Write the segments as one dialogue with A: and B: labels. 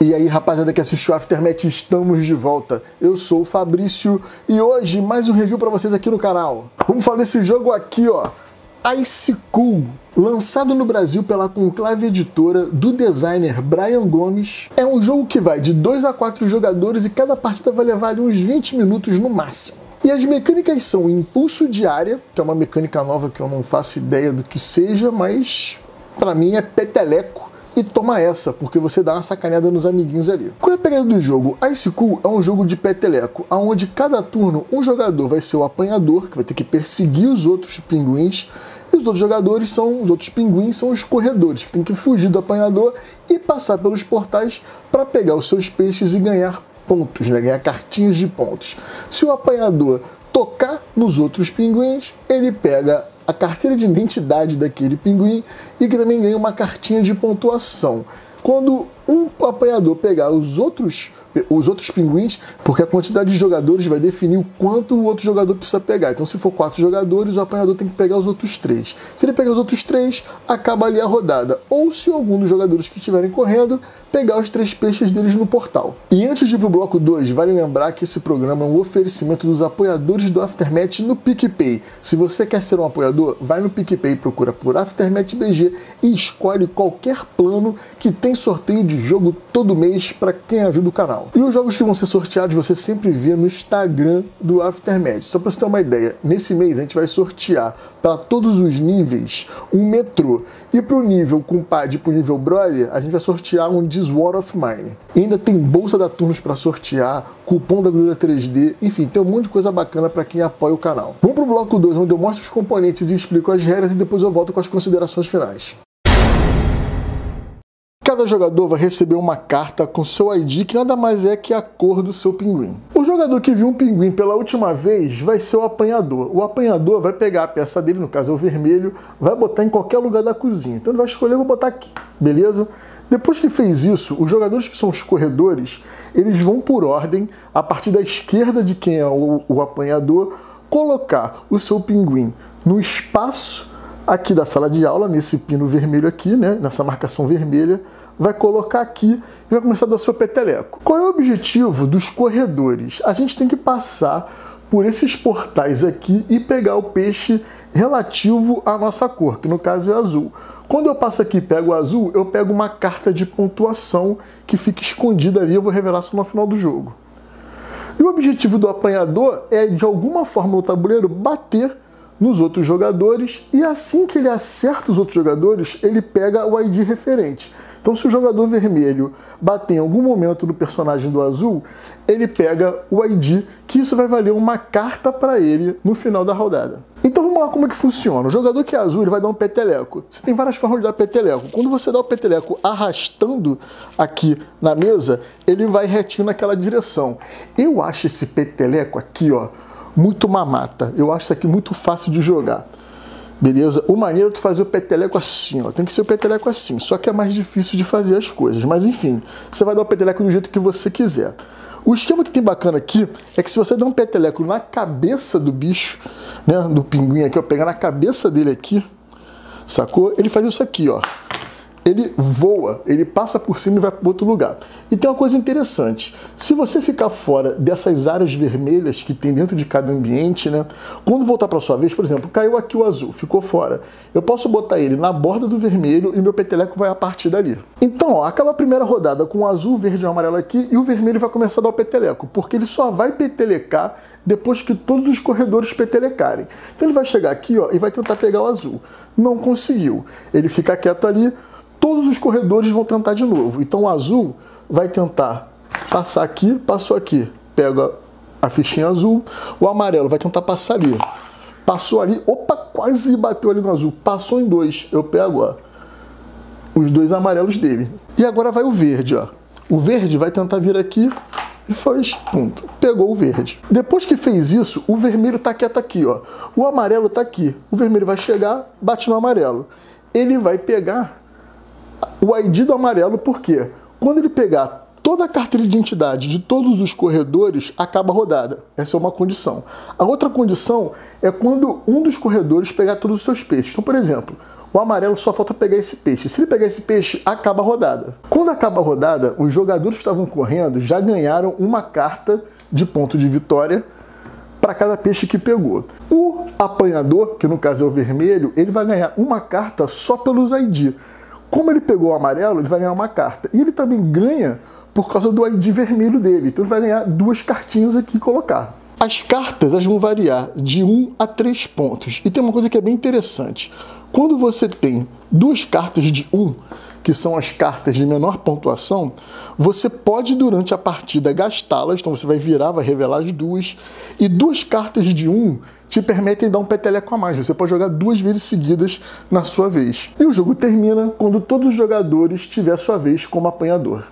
A: E aí, rapaziada que assistiu Aftermath, estamos de volta. Eu sou o Fabrício e hoje mais um review para vocês aqui no canal. Vamos falar desse jogo aqui, ó, Ice Cool, lançado no Brasil pela Conclave Editora do designer Brian Gomes. É um jogo que vai de 2 a 4 jogadores e cada partida vai levar ali uns 20 minutos no máximo. E as mecânicas são impulso de área, que é uma mecânica nova que eu não faço ideia do que seja, mas para mim é peteleco. E toma essa, porque você dá uma sacaneada nos amiguinhos ali. Qual é a pegada do jogo? Ice Cool é um jogo de peteleco, onde cada turno um jogador vai ser o apanhador, que vai ter que perseguir os outros pinguins, e os outros pinguins são os corredores, que tem que fugir do apanhador e passar pelos portais para pegar os seus peixes e ganhar pontos, né? Ganhar cartinhas de pontos. Se o apanhador tocar nos outros pinguins, ele pega a carteira de identidade daquele pinguim e que também ganha uma cartinha de pontuação. Quando um apanhador pegar os outros pinguins, porque a quantidade de jogadores vai definir o quanto o outro jogador precisa pegar. Então, se for 4 jogadores, o apanhador tem que pegar os outros 3. Se ele pegar os outros 3, acaba ali a rodada. Ou se algum dos jogadores que estiverem correndo, pegar os 3 peixes deles no portal. E antes de ir pro bloco 2, vale lembrar que esse programa é um oferecimento dos apoiadores do Aftermath no PicPay. Se você quer ser um apoiador, vai no PicPay, procura por Aftermath BG e escolhe qualquer plano que tem sorteio de jogo todo mês para quem ajuda o canal. E os jogos que vão ser sorteados você sempre vê no Instagram do Aftermath. Só para você ter uma ideia, nesse mês a gente vai sortear para todos os níveis um metrô. E para o nível compadre, para o nível brother, a gente vai sortear um This War of Mine. E ainda tem bolsa da Turnos para sortear, cupom da Glória 3D, enfim, tem um monte de coisa bacana para quem apoia o canal. Vamos para o bloco 2, onde eu mostro os componentes e explico as regras e depois eu volto com as considerações finais. Cada jogador vai receber uma carta com seu ID, que nada mais é que a cor do seu pinguim. O jogador que viu um pinguim pela última vez vai ser o apanhador. O apanhador vai pegar a peça dele, no caso é o vermelho, vai botar em qualquer lugar da cozinha. Então ele vai escolher, vou botar aqui, beleza? Depois que fez isso, os jogadores que são os corredores, eles vão por ordem, a partir da esquerda de quem é o apanhador, colocar o seu pinguim no espaço aqui da sala de aula, nesse pino vermelho aqui, né, nessa marcação vermelha, vai colocar aqui e vai começar a dar seu peteleco. Qual é o objetivo dos corredores? A gente tem que passar por esses portais aqui e pegar o peixe relativo à nossa cor, que no caso é azul. Quando eu passo aqui e pego o azul, eu pego uma carta de pontuação que fica escondida ali, eu vou revelar só no final do jogo. E o objetivo do apanhador é, de alguma forma no tabuleiro, bater nos outros jogadores, e assim que ele acerta os outros jogadores, ele pega o ID referente. Então, se o jogador vermelho bater em algum momento no personagem do azul, ele pega o ID, que isso vai valer uma carta para ele no final da rodada. Então vamos lá como é que funciona. O jogador que é azul, ele vai dar um peteleco. Você tem várias formas de dar peteleco. Quando você dá o peteleco arrastando aqui na mesa, ele vai retinho naquela direção. Eu acho esse peteleco aqui, ó, muito mamata. Eu acho isso aqui muito fácil de jogar. Beleza? O maneiro é tu fazer o peteleco assim, ó. Tem que ser o peteleco assim. Só que é mais difícil de fazer as coisas. Mas enfim, você vai dar o peteleco do jeito que você quiser. O esquema que tem bacana aqui é que se você der um peteleco na cabeça do bicho, né, do pinguim aqui, ó, pegar na cabeça dele aqui, sacou? Ele faz isso aqui, ó. Ele voa, ele passa por cima e vai para outro lugar. E tem uma coisa interessante, se você ficar fora dessas áreas vermelhas que tem dentro de cada ambiente, né, quando voltar para sua vez, por exemplo, caiu aqui o azul, ficou fora, eu posso botar ele na borda do vermelho e meu peteleco vai a partir dali. Então, ó, acaba a primeira rodada com o azul, verde e amarelo aqui e o vermelho vai começar a dar o peteleco, porque ele só vai petelecar depois que todos os corredores petelecarem. Então ele vai chegar aqui, ó, e vai tentar pegar o azul. Não conseguiu. Ele fica quieto ali. Todos os corredores vão tentar de novo. Então o azul vai tentar passar aqui, passou aqui, pega a fichinha azul. O amarelo vai tentar passar ali. Passou ali, opa, quase bateu ali no azul. Passou em 2, eu pego, ó, os 2 amarelos dele. E agora vai o verde, ó. O verde vai tentar vir aqui e faz, ponto, pegou o verde. Depois que fez isso, o vermelho tá quieto aqui, ó. O amarelo tá aqui. O vermelho vai chegar, bate no amarelo. Ele vai pegar o ID do amarelo, porque quando ele pegar toda a carteira de identidade de todos os corredores, acaba a rodada. Essa é uma condição. A outra condição é quando um dos corredores pegar todos os seus peixes. Então, por exemplo, O amarelo só falta pegar esse peixe. Se ele pegar esse peixe, acaba a rodada. Quando acaba a rodada, os jogadores que estavam correndo já ganharam uma carta de ponto de vitória para cada peixe que pegou. O apanhador, que no caso é o vermelho, ele vai ganhar uma carta só pelos ID. Como ele pegou o amarelo, ele vai ganhar uma carta. E ele também ganha por causa do ID vermelho dele. Então ele vai ganhar 2 cartinhas aqui e colocar. As cartas elas vão variar de 1 a 3 pontos. E tem uma coisa que é bem interessante. Quando você tem 2 cartas de 1, que são as cartas de menor pontuação, você pode durante a partida gastá-las, então você vai virar, vai revelar as 2, e 2 cartas de 1 te permitem dar um peteleco a mais. Você pode jogar 2 vezes seguidas na sua vez. E o jogo termina quando todos os jogadores tiverem a sua vez como apanhador.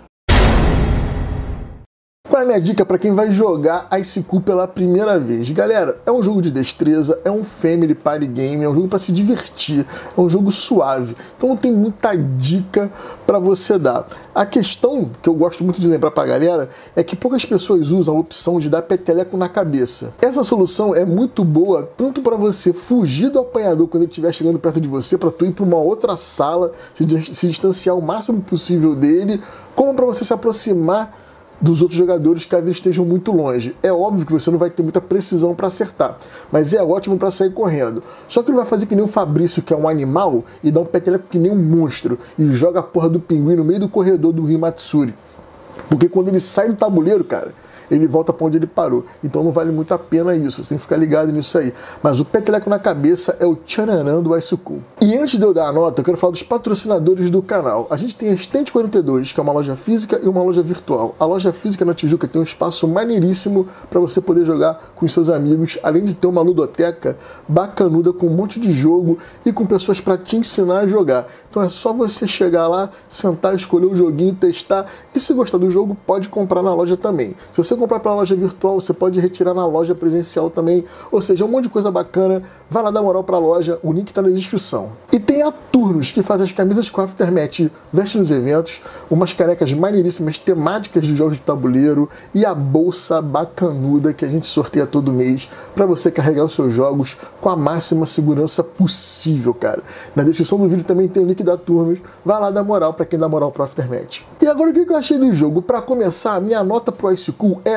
A: Qual é a minha dica para quem vai jogar Ice Cool pela primeira vez? Galera, é um jogo de destreza, é um family party game, é um jogo para se divertir, é um jogo suave. Então não tem muita dica para você dar. A questão que eu gosto muito de lembrar para a galera é que poucas pessoas usam a opção de dar peteleco na cabeça. Essa solução é muito boa tanto para você fugir do apanhador quando ele estiver chegando perto de você, para tu ir para uma outra sala, se distanciar o máximo possível dele, como para você se aproximar dos outros jogadores caso eles estejam muito longe. É óbvio que você não vai ter muita precisão para acertar, mas é ótimo para sair correndo. Só que ele vai fazer que nem o Fabrício, que é um animal, e dá um peteleco que nem um monstro, e joga a porra do pinguim no meio do corredor do Rio Matsuri. Porque quando ele sai do tabuleiro, cara, ele volta para onde ele parou. Então não vale muito a pena isso, você tem que ficar ligado nisso aí. Mas o peteleco na cabeça é o tchananã do Ice Cool. E antes de eu dar a nota, eu quero falar dos patrocinadores do canal. A gente tem a Estante 42, que é uma loja física e uma loja virtual. A loja física na Tijuca tem um espaço maneiríssimo para você poder jogar com seus amigos, além de ter uma ludoteca bacanuda com um monte de jogo e com pessoas para te ensinar a jogar. Então é só você chegar lá, sentar, escolher o joguinho, testar, e se gostar do jogo, pode comprar na loja também. Se você comprar para a loja virtual, você pode retirar na loja presencial também, ou seja, um monte de coisa bacana. Vai lá dar moral para a loja, o link está na descrição. E tem a Turnos, que faz as camisas com aftermatch, veste nos eventos, umas canecas maneiríssimas temáticas de jogos de tabuleiro e a bolsa bacanuda que a gente sorteia todo mês para você carregar os seus jogos com a máxima segurança possível, cara. Na descrição do vídeo também tem o link da Turnos, vai lá dar moral para quem dá moral para aftermatch. E agora o que eu achei do jogo? Para começar, minha nota pro Ice Cool é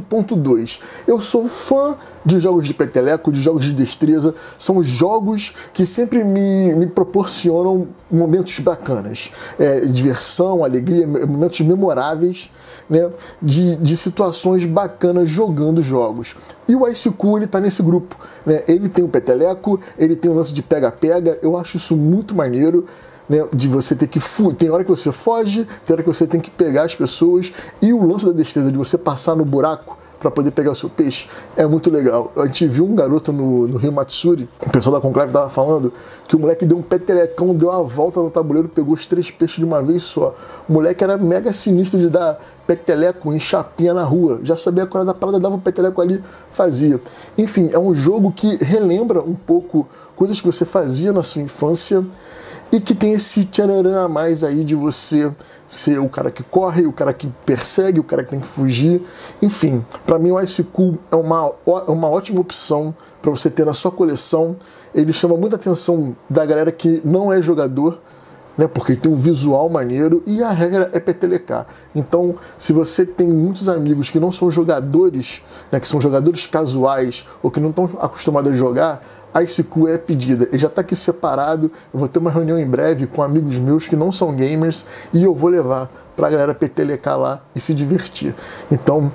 A: 8.2. Eu sou fã de jogos de peteleco, de jogos de destreza, são jogos que sempre me proporcionam momentos bacanas, diversão, alegria, momentos memoráveis, né, de situações bacanas jogando jogos. E o Ice Cool, ele tá nesse grupo, né? Ele tem o peteleco, ele tem o lance de pega-pega, eu acho isso muito maneiro, né, de você ter que tem hora que você foge, tem hora que você tem que pegar as pessoas, e o lance da destreza de você passar no buraco para poder pegar o seu peixe é muito legal. A gente viu um garoto no Rio Matsuri, o pessoal da Conclave estava falando que o moleque deu um petelecão, deu uma volta no tabuleiro, pegou os 3 peixes de uma vez só. O moleque era mega sinistro de dar peteleco em chapinha na rua, já sabia quando da parada, dava o peteleco ali, fazia. Enfim, é um jogo que relembra um pouco coisas que você fazia na sua infância, e que tem esse tchanarã a mais aí de você ser o cara que corre, o cara que persegue, o cara que tem que fugir. Enfim, para mim o Ice Cool é uma ótima opção para você ter na sua coleção. Ele chama muita atenção da galera que não é jogador, né, porque ele tem um visual maneiro e a regra é petelecar. Então, se você tem muitos amigos que não são jogadores, né, que são jogadores casuais ou que não estão acostumados a jogar, Ice Cool é pedida. Ele já está aqui separado. Eu vou ter uma reunião em breve com amigos meus que não são gamers e eu vou levar para a galera petelecar lá e se divertir. Então,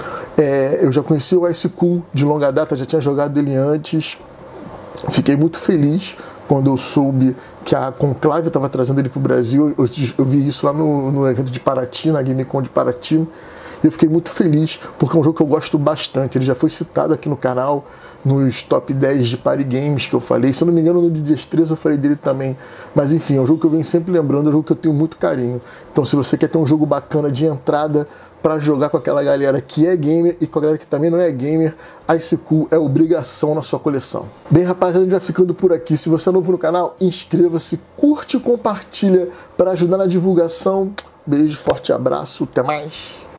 A: eu já conheci o Ice Cool de longa data, já tinha jogado ele antes. Fiquei muito feliz quando eu soube que a Conclave estava trazendo ele para o Brasil. Eu vi isso lá no evento de Paraty, na GameCon de Paraty. E eu fiquei muito feliz, porque é um jogo que eu gosto bastante. Ele já foi citado aqui no canal, nos top 10 de party games que eu falei. Se eu não me engano, no de destreza eu falei dele também. Mas enfim, é um jogo que eu venho sempre lembrando, é um jogo que eu tenho muito carinho. Então se você quer ter um jogo bacana de entrada para jogar com aquela galera que é gamer e com a galera que também não é gamer, Ice Cool é obrigação na sua coleção. Bem, rapaziada, a gente vai ficando por aqui. Se você é novo no canal, inscreva-se, curte e compartilha para ajudar na divulgação. Beijo, forte abraço, até mais!